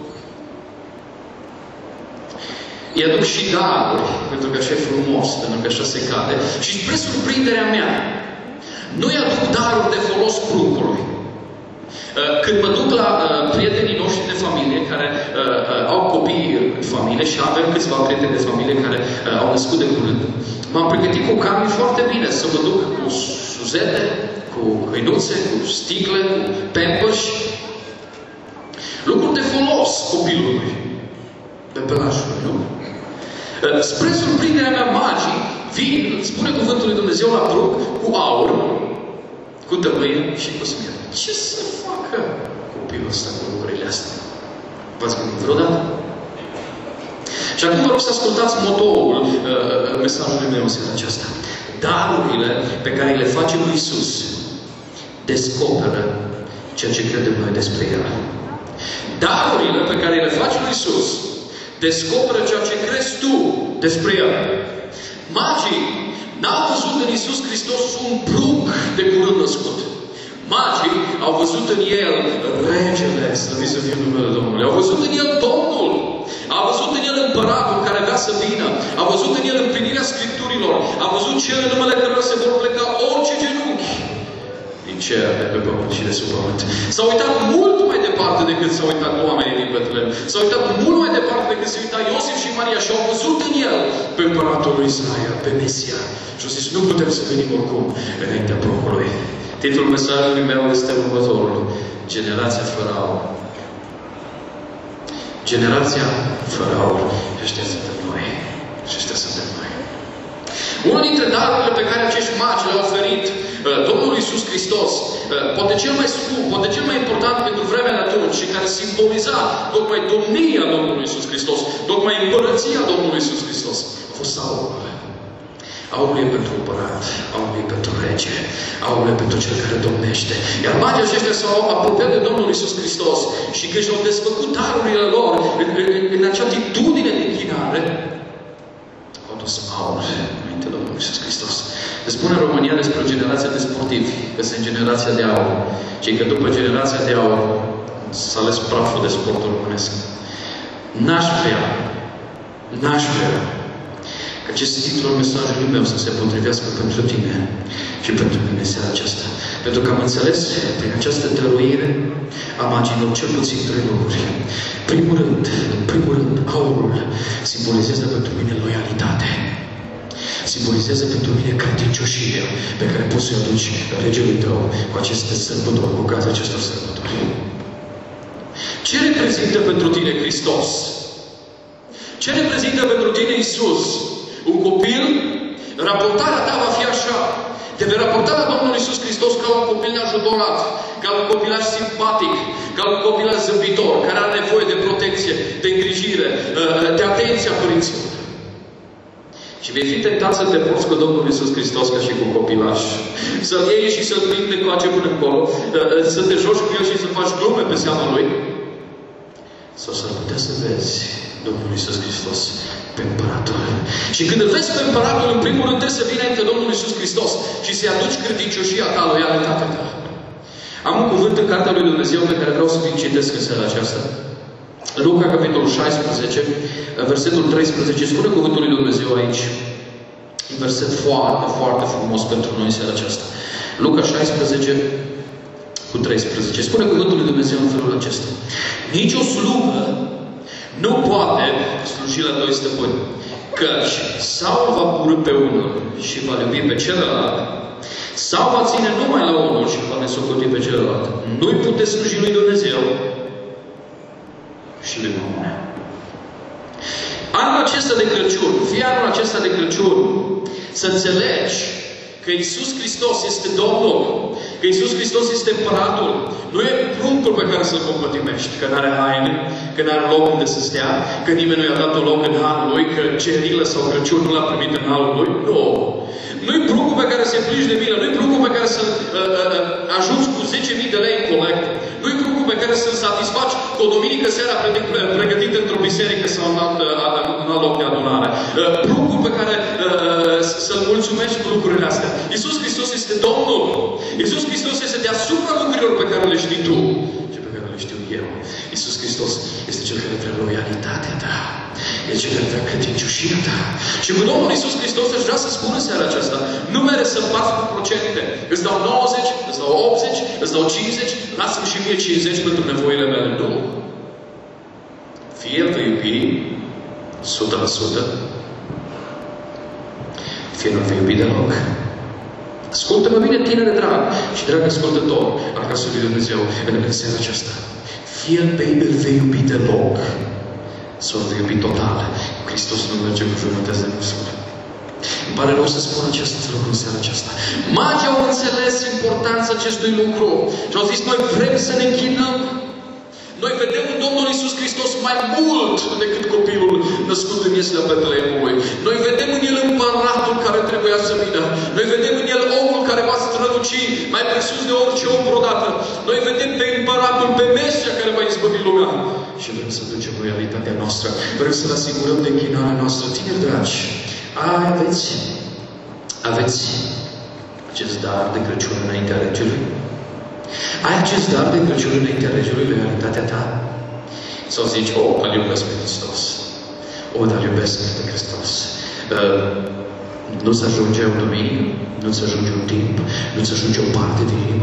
[SPEAKER 8] îi aduc și daruri, pentru că așa e frumos, pentru că așa se cade. Și spre surprinderea mea, nu îi aduc daruri de folos pruncului. Când mă duc la uh, prietenii noștri de familie care uh, au copii în familie și avem câțiva prieteni de familie care uh, au născut de curând, m-am pregătit cu cami foarte bine să mă duc cu suzete, cu hăinuțe, cu sticle, cu pampers, lucruri de folos copilului, de pelajului, nu? Spre surprinderea mea, magii vin, spune cuvântul lui Dumnezeu la truc, cu aur, cu tămâie și cu smier. Ce să facă copilul ăsta cu lucrurile astea? V-ați gândit vreodată? Și acum vă rog să ascultați motoul uh, mesajului meu în seara aceasta. Darurile pe care le face lui Iisus descoperă ceea ce credem noi despre El. Darurile pe care le face lui Iisus descoperă ceea ce crezi tu despre El. Magii n-au văzut în Iisus Hristos un prunc de curând născut. Magii au văzut în El regele, slăvit să fie numele Domnului. Au văzut în El Domnul. Au văzut în El împăratul care avea să vină. Au văzut în El împlinirea Scripturilor. Au văzut cele numele cărora se vor pleca orice genunchi din cer, de pe pământ și de sub pământ. S-au uitat mult mai departe decât s-au uitat oamenii din Betlehem. S-au uitat mult mai departe decât se uita Iosif și Maria și au văzut în El pe împăratul lui Israel, pe Mesia. Și au zis, nu putem să venim oricum înaintea pruncului. Titlul mesajului meu este următorul. Generația fără aur. Generația fără aur. Și ăștia suntem noi. Și ăștia suntem noi. Unul dintre darurile pe care acești magi le-au oferit uh, Domnul Iisus Hristos, uh, poate cel mai scump, poate cel mai important pentru vremea de atunci și care simboliza tocmai domnia Domnului Iisus Hristos, tocmai împărăția Domnului Iisus Hristos, a fost aurul. Aurul e pentru împărat, aurul e pentru rege, aurul e pentru cel care domnește. Iar magii aceștia s-au apropiat de Domnul Iisus Hristos și când și-au desfăcut darurile lor în, în, în acea atitudine de închinare, au dus aur înainte de Domnul Iisus Hristos. Se spune în România despre o generație de sportivi, că sunt generația de aur. Și că după generația de aur s-a ales praful de sportul românesc. N-aș vrea, n-aș vrea acest titlu al mesajului meu să se potrivească pentru tine și pentru mine seara aceasta. Pentru că am înțeles prin această dăruire a magilor cel puțin trei lucruri. Primul rând, în primul rând, aurul simbolizează pentru mine loialitate. Simbolizează pentru mine credincioșie pe care poți să-i aduci regelui tău cu aceste sărbători, cu ocazia acestor sărbători. Ce reprezintă pentru tine Hristos? Ce reprezintă pentru tine Iisus? Un copil? Raportarea ta va fi așa. Te vei raporta la Domnul Iisus Hristos ca un copil neajutorat, ca un copilaș simpatic, ca un copilaș zâmbitor, care are nevoie de protecție, de îngrijire, de atenția părinților. Și vei fi tentat să te porți cu Domnul Iisus Hristos ca și cu copilaș. Să-L iei și să-L prinde cu coace până încolo, să te joci cu El și să faci glume pe seama Lui. Sau s-ar putea să vezi Domnul Iisus Hristos pe împăratul. Și când îl vezi pe împăratul, în primul rând trebuie să vină înainte Domnul Iisus Hristos și să-i aduci credincioșia ta, loialitatea ta. Am un cuvânt în Cartea lui Dumnezeu pe care vreau să vi-l citesc în seara aceasta. Luca, capitolul șaisprezece, versetul treisprezece, spune cuvântul lui Dumnezeu aici. Un verset foarte, foarte frumos pentru noi în seara aceasta. Luca șaisprezece cu treisprezece. Spune cuvântul lui Dumnezeu în felul acesta. Nici o slugă nu poate sluji la doi stăpâni, căci sau va urâ pe unul și va iubi pe celălalt, sau va ține numai la unul și va nesocoti pe celălalt. Nu-i puteți sluji lui Dumnezeu și lui Mamona. Anul acesta de Crăciun, fie anul acesta de Crăciun, să înțelegi că Iisus Hristos este Domnul, că Iisus Hristos este Împăratul. Nu e pruncul pe care să-l compătimești, că n-are haine, că n-are loc unde să stea, că nimeni nu i-a dat un loc în hanul lui, că cerilă sau Crăciun nu l-a primit în halul lui. Nu! Nu-i pruncul pe care să-i plângi de milă, nu-i pruncul pe care să-l uh, uh, ajuți cu zece mii de lei în colectă, nu-i pruncul pe care să-l satisfaci cu o duminică seara pregătită într-o biserică sau în alt, în alt loc de adunare. Uh, pruncul pe care uh, să-l mulțumești cu lucrurile astea. Iisus Hristos este Domnul. Iisus Hristos este deasupra lucrurilor pe care le știi tu și pe care le știu eu. Iisus Hristos este Cel care vrea loialitatea ta. E Cel care vrea credincioșia ta. Și cu Domnul Iisus Hristos aș vrea să spun în seara aceasta, nu mere să împarți cu procente. Îți dau nouăzeci, îți dau optzeci, îți dau cincizeci, lasă-mi și mie cincizeci pentru nevoile mele. Nu. Fie El vei iubi o sută la sută, fie nu vei iubi deloc. Ascultă-mă bine, tinere drag și drag ascultător al casei lui Dumnezeu în seara aceasta. Fie îl vei iubi deloc sau îl vei iubi total. Hristos nu merge cu jumătăți de măsură. Îmi pare rău să spun acest lucru în seara aceasta. Magii au înțeles importanța acestui lucru și au zis, noi vrem să ne închinăm. Noi vedem în Domnul Iisus Hristos mai mult decât copilul născut în Ieslea Betleemului. Noi vedem în El împăratul care trebuia să vină. Noi vedem în El omul care va străluci mai presus de orice om vreodată. Noi vedem pe împăratul, pe Mesia care va izbăvi lumea. Și vrem să ducem loialitatea noastră. Vrem să-L asigurăm de închinarea noastră. Tineri dragi, aveți, aveți acest dar de Crăciun înaintea regelui? Ai acest dar de Crăciun înaintea regelui, loialitatea ta? Sau zici, oh, îl iubesc pe Hristos. Oh, dar îl iubesc pe Hristos. Uh, nu-ți ajunge o duminică, nu-ți ajunge un timp, nu-ți ajunge o parte de inimă.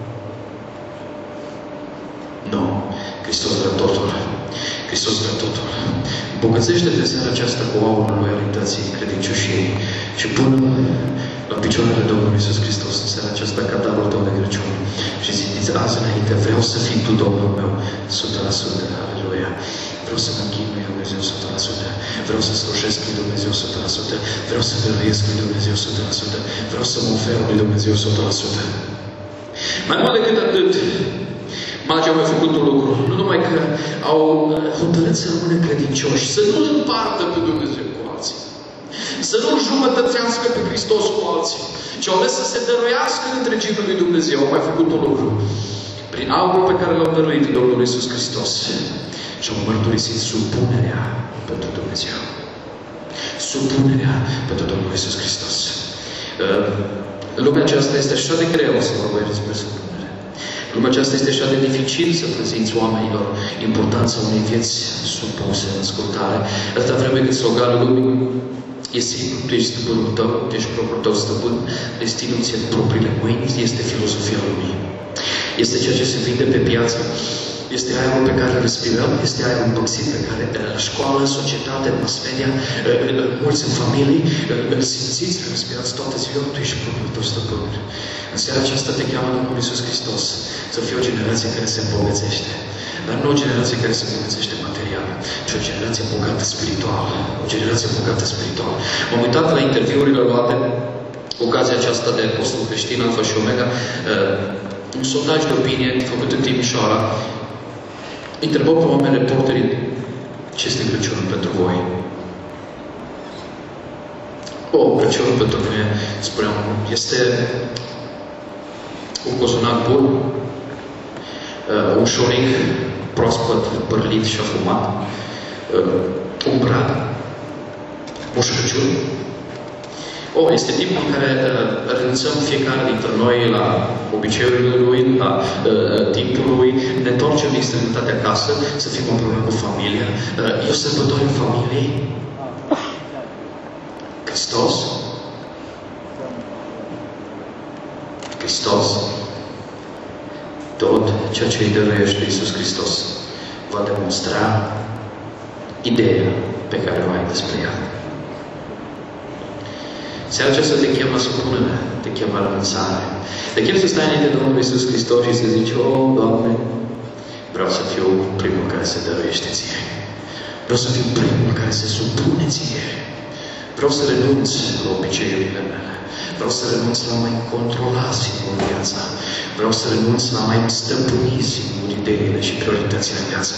[SPEAKER 8] Nu. Hristos vrea totul. Hristos vrea totul. Îmbogățește-te seara aceasta cu aurul loialității, credincioșiei și până la picioarele Domnului Iisus Hristos în seara aceasta ca darul tău de Crăciun. Și ziceți azi înainte, vreau să fii tu Domnul meu, o sută la sută, aleluia. Vreau să mă închin lui Dumnezeu o sută la sută. Vreau să slujesc lui Dumnezeu o sută la sută. Vreau să dăruiesc lui Dumnezeu o sută la sută. Vreau să mă ofer lui Dumnezeu o sută la sută. Mai mult decât atât, magii au mai făcut un lucru. Nu numai că au hotărât să rămână credincioși, să nu-L împartă pe Dumnezeu cu alții. Să nu jumătățească pe Hristos cu alții, ci au ales să se dăruiască în întregime lui Dumnezeu. Au mai făcut un lucru. Prin aurul pe care l-au dăruit Domnul Iisus Hristos și-au mărturisit supunerea pentru Dumnezeu. Supunerea pentru Domnul Iisus Hristos. Lumea aceasta este așa de greu să vorbim despre supunere. Lumea aceasta este așa de dificil să prezinți oamenilor importanța unei vieți supuse în ascultare. Atâta vreme cât sloganul lumii este tu ești stăpânul tău, tu ești propriul tău stăpân, destinul ție în propriile mâini, este filozofia lumii. Este ceea ce se vinde pe piață, este aerul pe care îl respirăm, este aerul împăxit pe care școală, societate, mass media, mulți în familii, îl simțiți, îl respirați toată ziua, tu ești propriul tău stăpân. În seara aceasta te cheamă Domnul Iisus Hristos să fie o generație care se îmbogățește. Dar nu o generație care se îmbogățește material, ci o generație bogată spiritual. O generație bogată spiritual. M-am uitat la interviurile luate ocazia aceasta de Apostol Creștin, Alfa și Omega, un sondaj de opinie făcut în Timișoara, întrebau pe oameni reporterii ce este Crăciunul pentru voi. O, Crăciunul pentru mine, spuneam, este un cozonac bun, un șoric proaspăt, părlit și afumat, un brad, Moș Crăciun. O, este timpul în care uh, renunțăm fiecare dintre noi la obiceiurile lui, la uh, timpul lui, ne întoarcem din străinătate acasă, să fim împreună cu familia. Uh, e o sărbătoare în familie. Hristos. Hristos. Tot ceea ce îi dăruiește Iisus Hristos va demonstra ideea pe care o ai despre ea. Seara aceasta te cheamă supunere, te cheamă renunțare. Te chem să stai înainte de Domnul Iisus Hristos și să zici, o, Doamne, vreau să fiu primul care se dăruiește ție. Vreau să fiu primul care se supune ție. Vreau să renunț la obiceiurile mele. Vreau să renunț la mai controla singur viața. Vreau să renunț la mai stăpâni singur ideile și prioritățile în viață.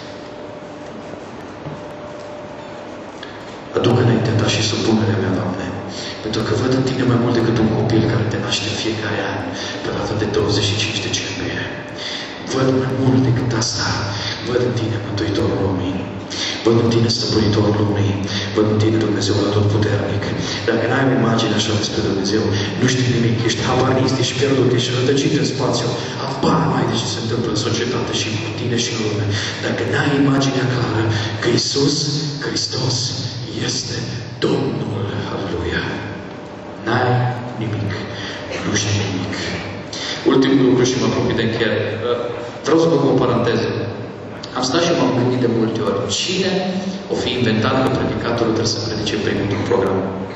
[SPEAKER 8] Aduc înaintea ta și supunerea mea, Doamne, pentru că văd în tine mai mult decât un copil care te naște în fiecare an, pe data de douăzeci și cinci decembrie. Văd mai mult decât asta. Văd în tine Mântuitorul lumii. Văd în tine Stăpânitorul lumii. Văd în tine Dumnezeul Atotputernic. Dacă n-ai o imagine așa despre Dumnezeu, nu știi nimic, ești habarist, ești pierdut, ești rătăcit în spațiu, habar mai de ce se întâmplă în societate și cu tine și în lume. Dacă n-ai imaginea clară că Iisus Hristos este Domnul, aleluia, n-ai nimic, nu știi nimic. Ultimul lucru și mă apropii de încheiere. Vreau să fac o paranteză. Am stat și m-am gândit de multe ori. Cine o fi inventat că predicatorul trebuie să predice primul într-un program?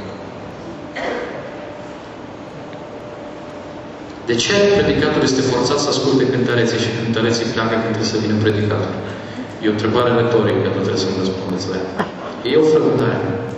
[SPEAKER 8] De ce predicatorul este forțat să asculte cântăreții și cântăreții pleacă când trebuie să vină predicator? E o întrebare retorică, nu trebuie să-mi răspundeți la ea. E o frământare.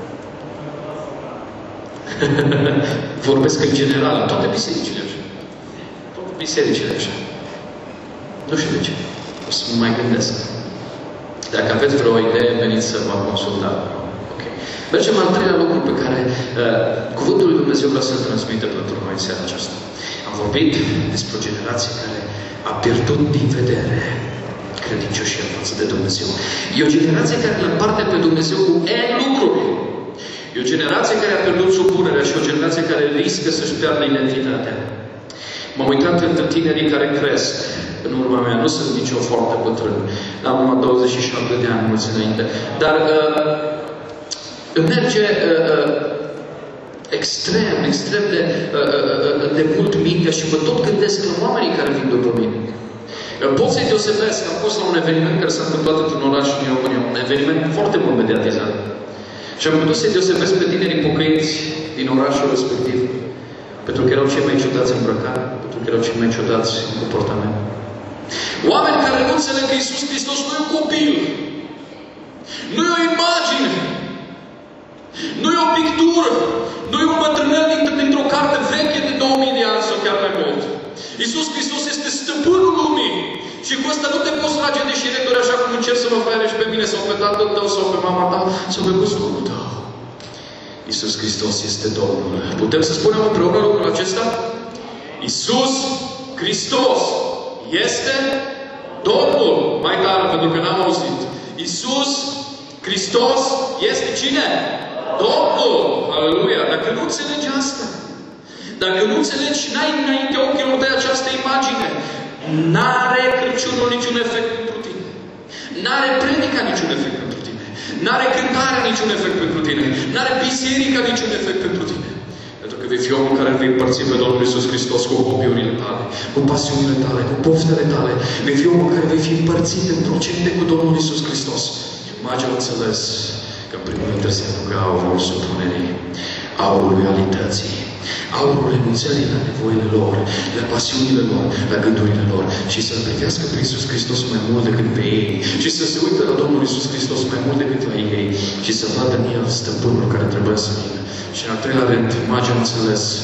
[SPEAKER 8] Vorbesc în general, în toate bisericile așa. Toate bisericile așa. Nu știu de ce. O să mă mai gândesc. Dacă aveți vreo idee, veniți să mă consultați. Okay. Mergem al treilea lucru pe care uh, Cuvântul lui Dumnezeu vrea să-l transmită pentru noi în seara aceasta. Am vorbit despre o generație care a pierdut din vedere credincioșia față de Dumnezeu. E o generație care îl împarte pe Dumnezeu cu N lucruri. E o generație care a pierdut supunerea și o generație care riscă să-și piardă identitatea. M-am uitat între tinerii care cresc în urma mea. Nu sunt nici eu foarte bătrân. Am numai douăzeci și șapte de ani, mulți înainte. Dar uh, îmi merge uh, uh, extrem, extrem de, uh, uh, de mult mintea și mă tot gândesc la oamenii care vin după mine. Pot să-i deosebesc. Am fost la un eveniment care s-a întâmplat într-un oraș în România. Un eveniment foarte mult mediatizat. Și am putut să-i deosebesc pe tinerii pocăiți din orașul respectiv. Pentru că erau cei mai ciudați îmbrăcare, pentru că erau cei mai ciudați în comportament. Oameni care nu înțeleg că Iisus Hristos nu e un copil. Nu e o imagine. Nu e o pictură. Nu e un bătrânel dintr-o carte veche de două mii de ani sau chiar mai mult. Iisus Hristos este stăpânul lumii. Și cu asta nu te poți trage de șireturi așa cum încerci să mă faierești pe mine sau pe tatăl tău sau pe mama ta sau pe băscurul tău. Iisus Hristos este Domnul. Putem să spunem împreună lucrul acesta? Iisus Hristos este Domnul. Mai tare, pentru că n-am auzit. Iisus Hristos este cine? Domnul. Aleluia. Dacă nu înțelegi asta, dacă nu înțelegi și n-ai înainte ochilor de această imagine, n-are Crăciunul niciun efect pentru tine. N-are predica niciun efect pentru tine. N-are cântarea niciun efect pentru tine. N-are biserica niciun efect pentru tine. Pentru că vei fi omul care vei împărți pe Domnul Iisus Hristos cu hobby-urile tale, cu pasiunile tale, cu poftele tale. Vei fi omul care vei fi împărțit în procente cu Domnul Iisus Hristos. Magii au înțeles că în primul rând trebuie să aducă aurul supunerii, aurul loialității, aurul renunțării la nevoile lor, la pasiunile lor, la gândurile lor și să-L privească pe Iisus Hristos mai mult decât pe ei și să se uite la Domnul Iisus Hristos mai mult decât la ei și să vadă în El stăpânul care trebuie să vină. Și în al treilea rând, magii au înțeles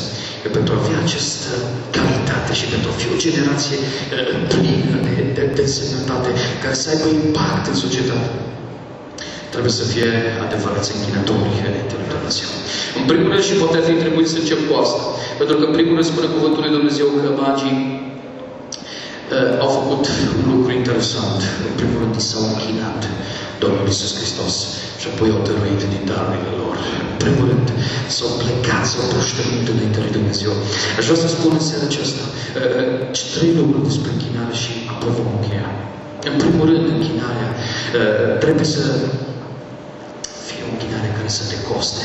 [SPEAKER 8] că pentru a avea această calitate și pentru a fi o generație plină de, de, de însemnătate, care să aibă impact în societate, trebuie să fie adevărați închinători de lui Dumnezeu. În primul rând, și poate fi trebuit să încep cu asta, pentru că în primul rând spune cuvântul lui Dumnezeu că magii uh, au făcut un lucru interesant. În primul rând s-au închinat Domnul Iisus Hristos și apoi au dăruit din darurile lor. În primul rând s-au plecat, s-au proștănit înainte lui Dumnezeu. Aș vrea să spun în seara aceasta uh, trei lucruri despre închinare și apoi vom încheia. În primul rând, închinarea uh, trebuie să fie o închinare care să te coste.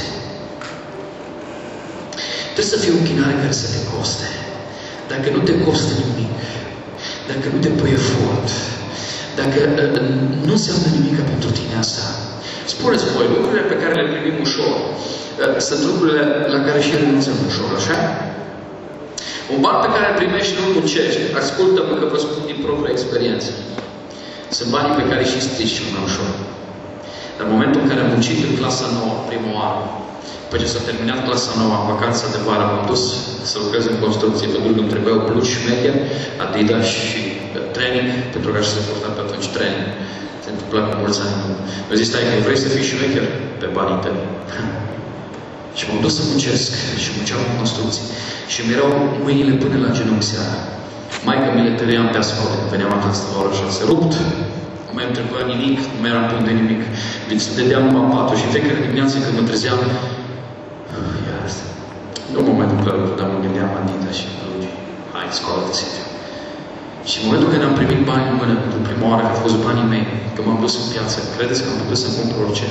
[SPEAKER 8] Trebuie să fie o închinare care să te coste. Dacă nu te costă nimic, dacă nu te pui efort, dacă uh, nu înseamnă nimic pentru tine asta, spuneți voi, lucrurile pe care le primim ușor uh, sunt lucrurile la care și renunțăm ușor, așa? Un bani pe care îl primești nu-l muncești. Ascultă-mă că vă spun din propria experiență. Sunt banii pe care și strici mai ușor. Dar în momentul în care am muncit în clasa nouă, primul an, după ce s-a terminat clasa nouă, în vacanța de vară, m-am dus să lucrez în construcție, pentru că îmi trebuiau blugi șmecher, Adidas și training, pentru că aș să purta pe atunci training. Se întâmplă cu mulți ani. Mi-a zis, stai că vrei să fii șmecher? Pe banii tăi. Și m-am dus să muncesc și munceam în construcții. Și mi erau mâinile până la genunchi seara. Maica mi le tăream pe asfalt, când veneam acasă la ora șase, rupt. Nu mai îmi trebuia nimic, nu mai eram pun de nimic. Deci dădeam numai patul și fiecare dimineață când mă trezeam, iar asta. Nu mă mai întâmplă lucru, dar mă gândeam Adidas și blugi. Hai, scoală-te. Și în momentul când am primit bani în mână, pentru prima oară, că au fost banii mei, că m-am dus în piață, credeți că am putut să cumpăr orice?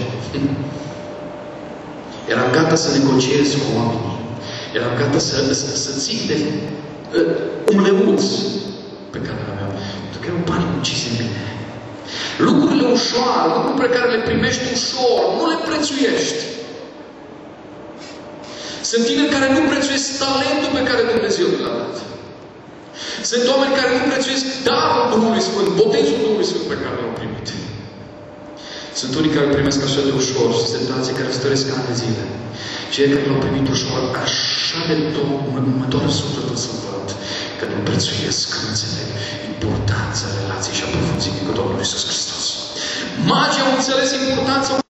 [SPEAKER 8] Eram gata să negociez cu oamenii. Eram gata să, să, să țin de uh, un leuț pe care îl aveam. Pentru că erau banii munciți în mine. Lucrurile ușoare, lucruri pe care le primești ușor, nu le prețuiești. Sunt tineri care nu prețuiesc talentul pe care Dumnezeu l-a dat. Sunt oameni care nu prețuiesc darul Duhului Sfânt, botezul Duhului Sfânt pe care l-au primit. Sunt unii care îl primesc așa de ușor și sunt alții care stăresc ani de zile. Cei care l-au primit ușor, așa de tot, mă, mă doar sufletul să văd că nu prețuiesc, că nu înțeleg importanța relației și a profunzimii cu Domnul Iisus Hristos. Magii au înțeles importanța